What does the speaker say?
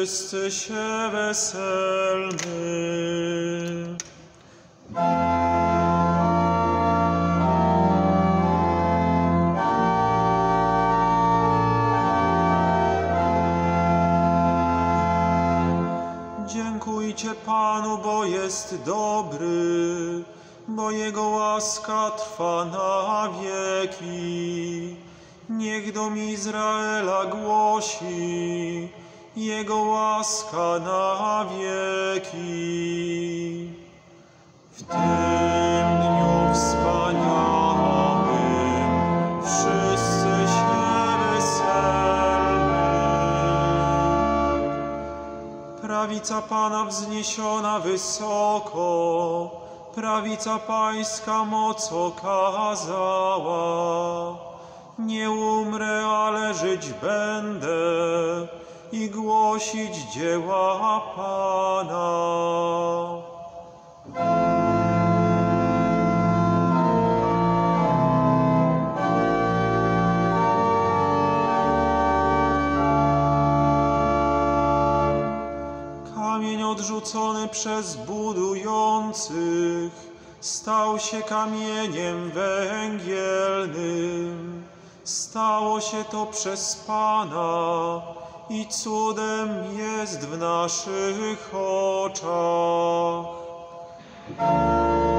wszyscy się weselmy. Dziękujcie Panu, bo jest dobry, bo Jego łaska trwa na wieki. Niech dom Izraela głosi, Jego łaska na wieki. W tym dniu wspaniałym wszyscy się weselmy. Prawica Pana wzniesiona wysoko, prawica Pańska moc okazała. Nie umrę, ale żyć będę i głosić dzieła Pana. Kamień odrzucony przez budujących stał się kamieniem węgielnym. Stało się to przez Pana i cudem jest w naszych oczach.